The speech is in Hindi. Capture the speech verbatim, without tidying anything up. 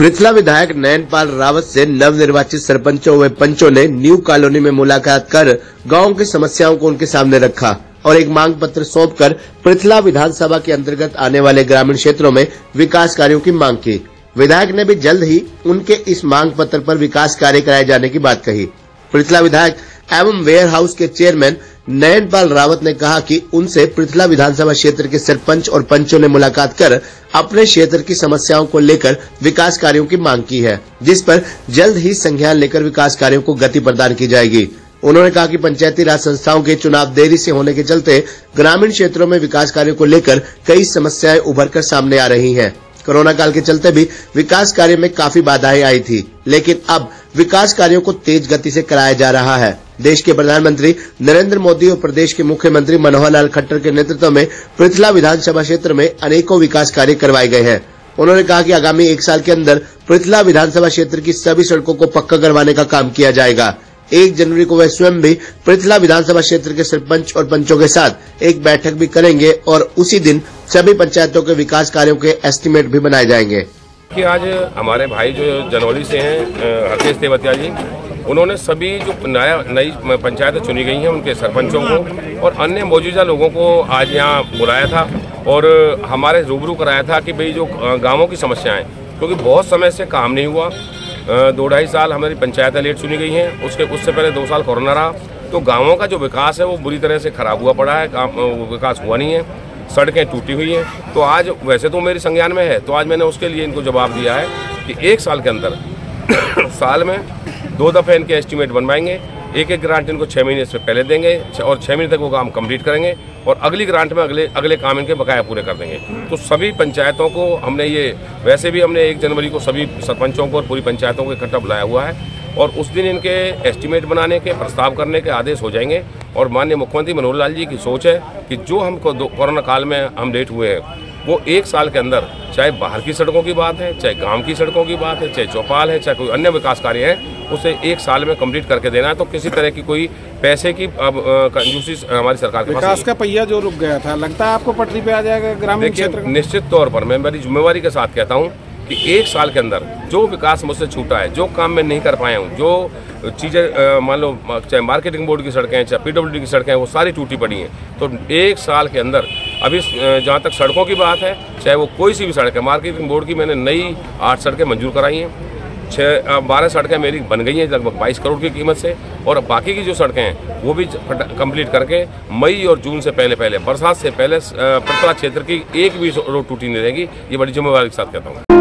पृथला विधायक नयनपाल रावत से नवनिर्वाचित सरपंचों व पंचों ने न्यू कॉलोनी में मुलाकात कर गांव की समस्याओं को उनके सामने रखा और एक मांग पत्र सौंपकर पृथला विधानसभा के अंतर्गत आने वाले ग्रामीण क्षेत्रों में विकास कार्यों की मांग की। विधायक ने भी जल्द ही उनके इस मांग पत्र पर विकास कार्य कराए जाने की बात कही। पृथला विधायक एवं वेयर हाउस के चेयरमैन नयनपाल रावत ने कहा कि उनसे पृथला विधानसभा क्षेत्र के सरपंच और पंचों ने मुलाकात कर अपने क्षेत्र की समस्याओं को लेकर विकास कार्यों की मांग की है, जिस पर जल्द ही संज्ञान लेकर विकास कार्यों को गति प्रदान की जाएगी। उन्होंने कहा कि पंचायती राज संस्थाओं के चुनाव देरी से होने के चलते ग्रामीण क्षेत्रों में विकास कार्यों को लेकर कई समस्याएं उभर कर सामने आ रही हैं। कोरोना काल के चलते भी विकास कार्य में काफी बाधाएं आई थी, लेकिन अब विकास कार्यों को तेज गति से कराया जा रहा है। देश के प्रधानमंत्री नरेंद्र मोदी और प्रदेश के मुख्यमंत्री मनोहर लाल खट्टर के नेतृत्व में पृथला विधानसभा क्षेत्र में अनेकों विकास कार्य करवाए गए हैं। उन्होंने कहा कि आगामी एक साल के अंदर पृथला विधानसभा क्षेत्र की सभी सड़कों को पक्का करवाने का काम किया जाएगा। एक जनवरी को वह स्वयं भी पृथला विधानसभा क्षेत्र के सरपंच और पंचों के साथ एक बैठक भी करेंगे और उसी दिन सभी पंचायतों के विकास कार्यों के एस्टीमेट भी बनाए जाएंगे। कि आज हमारे भाई जो जनवरी से हैं हरकेश तेवतिया जी, उन्होंने सभी जो नया नई पंचायतें चुनी गई हैं उनके सरपंचों को और अन्य मौजूदा लोगों को आज यहाँ बुलाया था और हमारे रूबरू कराया था कि भाई जो गाँवों की समस्याएं, क्योंकि बहुत समय से काम नहीं हुआ, दो ढाई साल हमारी पंचायतें लेट चुनी गई हैं, उसके उससे पहले दो साल कोरोना रहा, तो गाँवों का जो विकास है वो बुरी तरह से खराब हुआ पड़ा है, विकास हुआ नहीं है, सड़कें टूटी हुई हैं। तो आज वैसे तो मेरी संज्ञान में है, तो आज मैंने उसके लिए इनको जवाब दिया है कि एक साल के अंदर साल में दो दफ़े इनके एस्टीमेट बनवाएंगे, एक एक ग्रांट इनको छः महीने से पहले देंगे और छः महीने तक वो काम कंप्लीट करेंगे और अगली ग्रांट में अगले अगले काम इनके बकाया पूरे कर देंगे। तो सभी पंचायतों को हमने ये वैसे भी हमने एक जनवरी को सभी सरपंचों को और पूरी पंचायतों को इकट्ठा बुलाया हुआ है और उस दिन इनके एस्टीमेट बनाने के प्रस्ताव करने के आदेश हो जाएंगे। और माननीय मुख्यमंत्री मनोहर लाल जी की सोच है कि जो हमको कोरोना काल में हम लेट हुए हैं वो एक साल के अंदर, चाहे बाहर की सड़कों की बात है, चाहे गांव की सड़कों की बात है, चाहे चौपाल है, चाहे कोई अन्य विकास कार्य है, उसे एक साल में कंप्लीट करके देना है। तो किसी तरह की कोई पैसे की अब कंजूसी हमारी सरकार के पास विकास का पहिया जो रुक गया था, लगता है आपको पटरी पे आ जाएगा ग्रामीण क्षेत्र? निश्चित तौर पर मैं मेरी जिम्मेवारी के साथ कहता हूँ कि एक साल के अंदर जो विकास मुझसे छूटा है, जो काम मैं नहीं कर पाया हूँ, जो चीज़ें मान लो चाहे मार्केटिंग बोर्ड की सड़कें हैं, चाहे पीडब्ल्यूडी की सड़कें हैं, वो सारी टूटी पड़ी हैं। तो एक साल के अंदर अभी जहाँ तक सड़कों की बात है, चाहे वो कोई सी भी सड़क है, मार्केटिंग बोर्ड की मैंने नई आठ सड़कें मंजूर कराई हैं, छः बारह सड़कें मेरी बन गई हैं लगभग बाईस करोड़ की कीमत से और बाकी की जो सड़कें हैं वो भी कंप्लीट करके मई और जून से पहले पहले बरसात से पहले पृथला क्षेत्र की एक भी रोड टूटी नहीं रहेगी। ये बड़ी जिम्मेवारी के साथ कहता हूँ।